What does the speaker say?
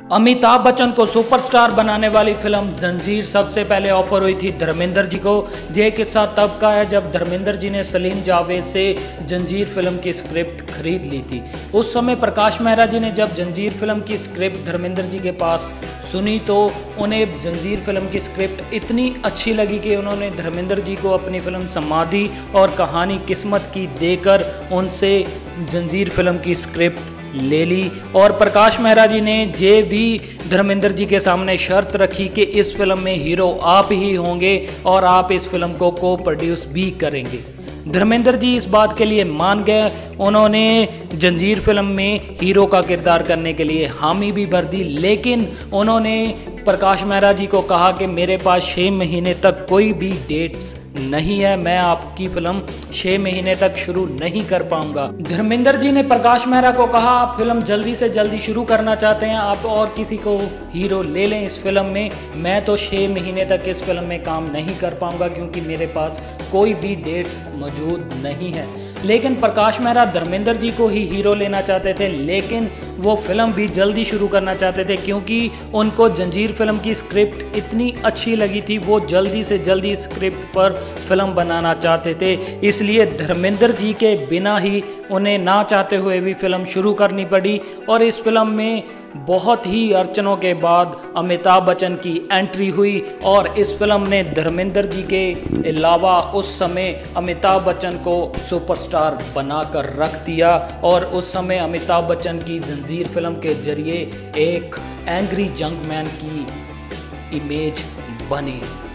अमिताभ बच्चन को सुपरस्टार बनाने वाली फिल्म जंजीर सबसे पहले ऑफर हुई थी धर्मेंद्र जी को। ये किस्सा तब का है जब धर्मेंद्र जी ने सलीम जावेद से जंजीर फिल्म की स्क्रिप्ट खरीद ली थी। उस समय प्रकाश मेहरा जी ने जब जंजीर फिल्म की स्क्रिप्ट धर्मेंद्र जी के पास सुनी तो उन्हें जंजीर फिल्म की स्क्रिप्ट इतनी अच्छी लगी कि उन्होंने धर्मेंद्र जी को अपनी फिल्म समाधि और कहानी किस्मत की देकर उनसे जंजीर फिल्म की स्क्रिप्ट ले ली। और प्रकाश मेहरा जी ने ये भी धर्मेंद्र जी के सामने शर्त रखी कि इस फिल्म में हीरो आप ही होंगे और आप इस फिल्म को प्रोड्यूस भी करेंगे। धर्मेंद्र जी इस बात के लिए मान गए। उन्होंने जंजीर फिल्म में हीरो का किरदार करने के लिए हामी भी भर दी, लेकिन उन्होंने प्रकाश मेहरा जी को कहा कि मेरे पास 6 महीने तक कोई भी डेट्स नहीं है, मैं आपकी फिल्म 6 महीने तक शुरू नहीं कर पाऊंगा। धर्मेंद्र जी ने प्रकाश मेहरा को कहा आप फिल्म जल्दी से जल्दी शुरू करना चाहते हैं, आप और किसी को हीरो ले लें इस फिल्म में, मैं तो 6 महीने तक इस फिल्म में काम नहीं कर पाऊंगा क्योंकि मेरे पास कोई भी डेट्स मौजूद नहीं है। लेकिन प्रकाश मेहरा धर्मेंद्र जी को ही हीरो लेना चाहते थे, लेकिन वो फिल्म भी जल्दी शुरू करना चाहते थे क्योंकि उनको जंजीर फिल्म की स्क्रिप्ट इतनी अच्छी लगी थी। वो जल्दी से जल्दी स्क्रिप्ट पर फिल्म बनाना चाहते थे, इसलिए धर्मेंद्र जी के बिना ही उन्हें ना चाहते हुए भी फिल्म शुरू करनी पड़ी। और इस फिल्म में बहुत ही अड़चनों के बाद अमिताभ बच्चन की एंट्री हुई और इस फिल्म ने धर्मेंद्र जी के अलावा उस समय अमिताभ बच्चन को सुपरस्टार बनाकर रख दिया। और उस समय अमिताभ बच्चन की जंजीर फिल्म के जरिए एक एंग्री जंगमैन की इमेज बनी।